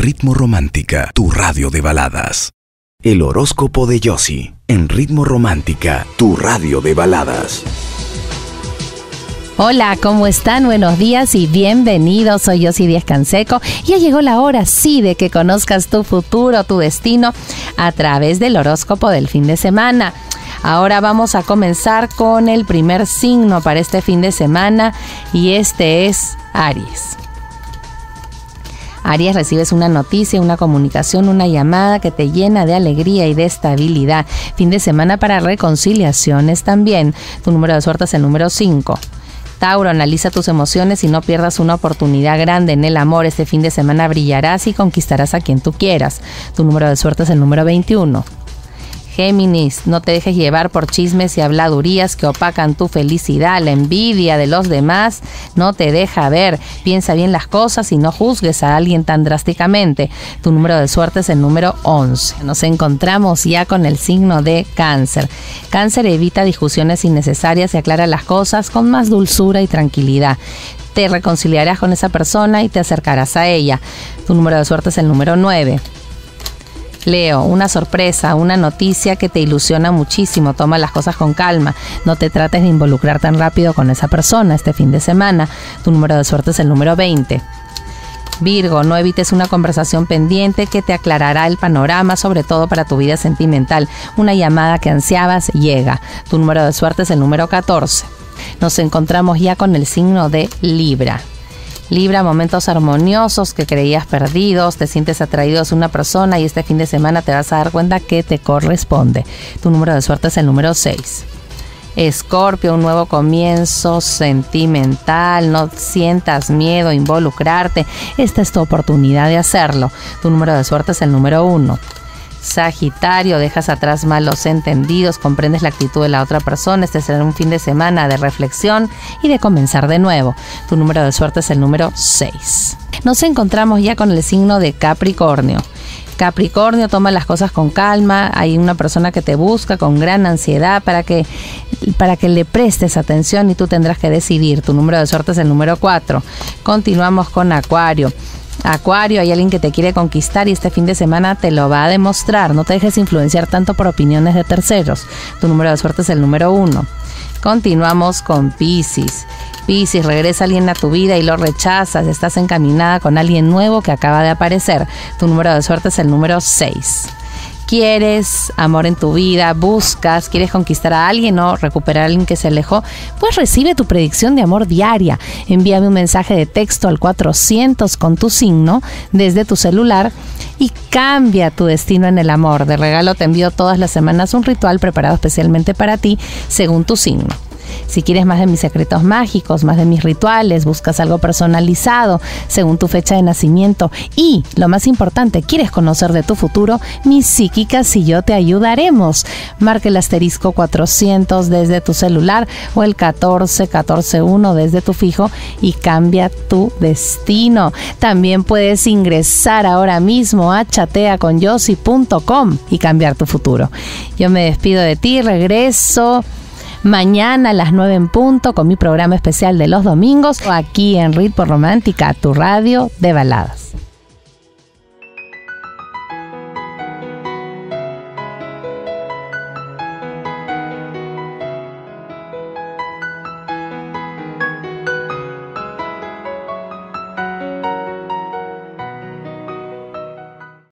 Ritmo Romántica, tu radio de baladas. El horóscopo de Yossi, en Ritmo Romántica, tu radio de baladas. Hola, ¿cómo están? Buenos días y bienvenidos. Soy Yossi Díaz Canseco. Ya llegó la hora, sí, de que conozcas tu futuro, tu destino, a través del horóscopo del fin de semana. Ahora vamos a comenzar con el primer signo para este fin de semana y este es Aries. Aries, recibes una noticia, una comunicación, una llamada que te llena de alegría y de estabilidad. Fin de semana para reconciliaciones también. Tu número de suerte es el número 5. Tauro, analiza tus emociones y no pierdas una oportunidad grande en el amor. Este fin de semana brillarás y conquistarás a quien tú quieras. Tu número de suerte es el número 21. Géminis, no te dejes llevar por chismes y habladurías que opacan tu felicidad. La envidia de los demás no te deja ver. Piensa bien las cosas y no juzgues a alguien tan drásticamente. Tu número de suerte es el número 11. Nos encontramos ya con el signo de Cáncer. Cáncer, evita discusiones innecesarias y aclara las cosas con más dulzura y tranquilidad. Te reconciliarás con esa persona y te acercarás a ella. Tu número de suerte es el número 9. Leo, una sorpresa, una noticia que te ilusiona muchísimo. Toma las cosas con calma. No te trates de involucrar tan rápido con esa persona este fin de semana. Tu número de suerte es el número 20. Virgo, no evites una conversación pendiente que te aclarará el panorama, sobre todo para tu vida sentimental. Una llamada que ansiabas llega. Tu número de suerte es el número 14. Nos encontramos ya con el signo de Libra. Libra, momentos armoniosos que creías perdidos, te sientes atraído a una persona y este fin de semana te vas a dar cuenta que te corresponde. Tu número de suerte es el número 6. Escorpio, un nuevo comienzo sentimental, no sientas miedo a involucrarte, esta es tu oportunidad de hacerlo. Tu número de suerte es el número 1. Sagitario, dejas atrás malos entendidos, comprendes la actitud de la otra persona. Este será un fin de semana de reflexión y de comenzar de nuevo. Tu número de suerte es el número 6. Nos encontramos ya con el signo de Capricornio. Capricornio, toma las cosas con calma. Hay una persona que te busca con gran ansiedad para que le prestes atención y tú tendrás que decidir. Tu número de suerte es el número 4. Continuamos con Acuario. Acuario, hay alguien que te quiere conquistar y este fin de semana te lo va a demostrar. No te dejes influenciar tanto por opiniones de terceros. Tu número de suerte es el número 1. Continuamos con Piscis. Piscis, regresa alguien a tu vida y lo rechazas. Estás encaminada con alguien nuevo que acaba de aparecer. Tu número de suerte es el número 6. ¿Quieres amor en tu vida? ¿Buscas? ¿Quieres conquistar a alguien o recuperar a alguien que se alejó? Pues recibe tu predicción de amor diaria. Envíame un mensaje de texto al 400 con tu signo desde tu celular y cambia tu destino en el amor. De regalo te envío todas las semanas un ritual preparado especialmente para ti según tu signo. Si quieres más de mis secretos mágicos, más de mis rituales, buscas algo personalizado según tu fecha de nacimiento y, lo más importante, quieres conocer de tu futuro, mis psíquicas y yo te ayudaremos. Marca el asterisco 400 desde tu celular o el 14141 desde tu fijo y cambia tu destino. También puedes ingresar ahora mismo a chateaconyossi.com y cambiar tu futuro. Yo me despido de ti, regreso mañana a las 9 en punto con mi programa especial de los domingos aquí en Ritmo Romántica, tu radio de baladas.